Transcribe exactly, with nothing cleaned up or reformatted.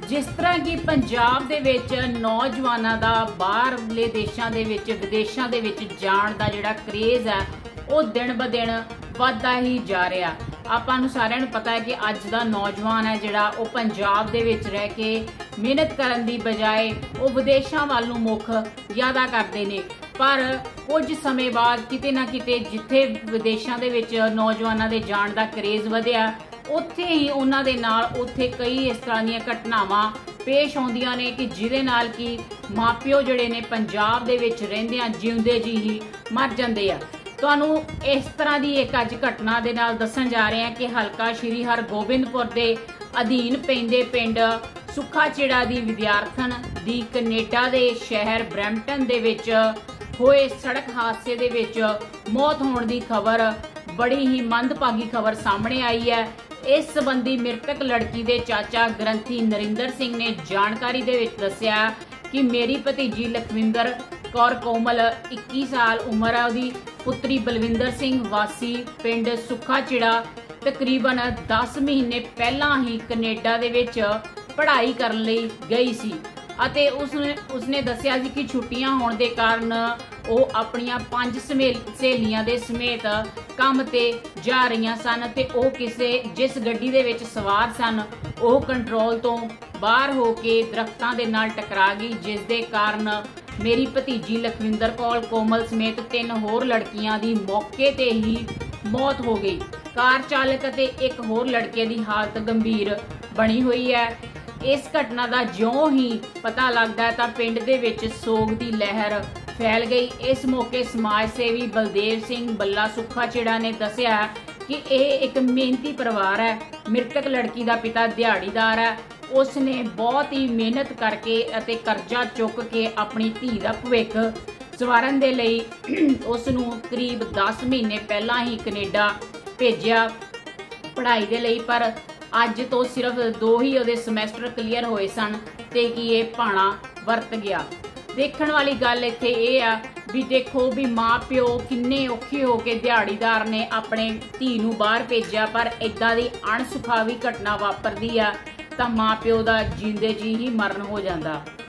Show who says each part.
Speaker 1: जिस तरह कि पंजाब दे विच नौजवानों का बाहरले देशों के विदेशों के जाण का जिहड़ा क्रेज़ है वो दिन ब दिन वधदा ही जा रहा। आपां नूं सारिआं नूं पता है कि अज दा नौजवान है जिहड़ा वो पंजाब दे विच रह के मेहनत करन दी बजाय वो विदेशों वाल नूं मुख ज़्यादा करते हैं। पर कुछ समय बाद किते ना किते जिथे विदेशों के विच नौजवानों के जाण का क्रेज़ वधिया उत्थे ही उन्हां दे नाल उत्थे कई इस तरह दीयां घटनावां पेश आउंदियां ने कि जिहदे नाल कि माँ प्यो जिहड़े ने पंजाब दे विच रहिंदियां जिउंदे जी ही मर जांदे आ। तुहानूं इस तरह की एक अज घटना दे नाल दस्सण जा रहे हैं कि हलका श्री हरगोबिंदपुर के अधीन पैंदे पिंड सुखा चिड़ा दी विद्यार्थन दी कनेडा के शहर ब्रैम्पटन दे विच होए सड़क हादसे दे विच मौत होने की खबर बड़ी ही मंदभागी खबर सामने आई है। इस संबंधी मृतक लड़की के चाचा ग्रंथी नरिंदर सिंह ने जानकारी दे विच दस्सिया कि मेरी भतीजी लखविंदर कौर कोमल इक्कीस साल उम्र है, उसकी पुत्री बलविंदर सिंह वासी पिंड सुखा चिड़ा तकरीबन दस महीने पहला ही कनेडा दे विच पढ़ाई करन लई गई सी अते उसने उसने दस्सिया सी कि छुट्टियां होने के कारण वो अपनियां पंज सहेलियां दे समेत काम ते जा रही सन ते वो किसे जिस गड्डी दे विच सवार सन वो कंट्रोल तो बाहर हो के दरख्तां दे नाल टकरा गई, जिस दे कारण मेरी भतीजी लखविंदर कौर कोमल समेत तीन होर लड़कियां दी मौके ते ही मौत हो गई। कार चालक ते एक होर लड़के की हालत गंभीर बनी हुई है। इस घटना का ज्यों ही पता लगता है तो पिंड दे विच सोग की लहर फैल गई। इस मौके समाज सेवी बलदेव सिंह बल्ला सुखा चिड़ा ने दस्सिया कि यह एक मेहनती परिवार है। मृतक लड़की का पिता दिहाड़ीदार है, उसने बहुत ही मेहनत करके अते कर्जा चुक के अपनी धी का भविख सवारन दे लई उसनू करीब दस महीने पहला ही कनेडा भेजिया पढ़ाई दे लई, पर अज तो सिर्फ दो ही उहदे समैसटर क्लीयर होए सन ते कि ये भाणा वरत गया। देखण वाली गल इत्थे ये आ भी देखो भी माँ प्यो किन्ने औखे हो के दिहाड़ीदार ने अपने धी नूं बाहर भेजिया, पर इदां दी अणसुखावी घटना वापरदी आ तां माँ प्यो दा जींदे जी ही मरण हो जांदा।